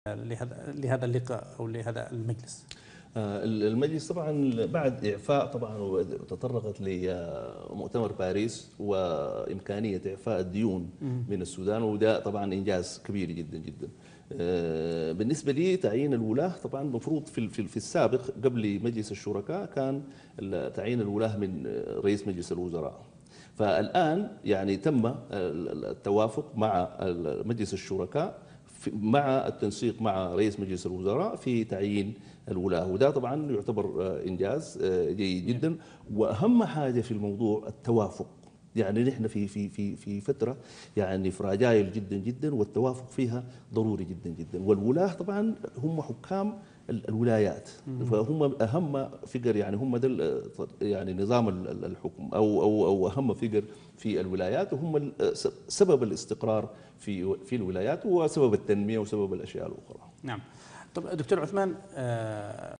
لهذا اللقاء أو لهذا المجلس؟ المجلس طبعا بعد إعفاء طبعا وتطرقت لمؤتمر باريس وإمكانية إعفاء الديون من السودان، وده طبعا إنجاز كبير جدا جدا. بالنسبة لي تعيين الولاة طبعا المفروض في السابق قبل مجلس الشركاء كان تعيين الولاة من رئيس مجلس الوزراء. فالآن يعني تم التوافق مع مجلس الشركاء مع التنسيق مع رئيس مجلس الوزراء في تعيين الولاة، وده طبعا يعتبر إنجاز جيد جدا. وأهم حاجة في الموضوع التوافق، يعني نحن في فترة يعني فراجايل جدا جدا، والتوافق فيها ضروري جدا جدا. والولاة طبعا هم حكام الولايات، فهم أهم فيجر، يعني هم ده يعني نظام الحكم أو أهم فيجر في الولايات، وهم سبب الاستقرار في الولايات وسبب التنمية وسبب الأشياء الأخرى. نعم. طب دكتور عثمان،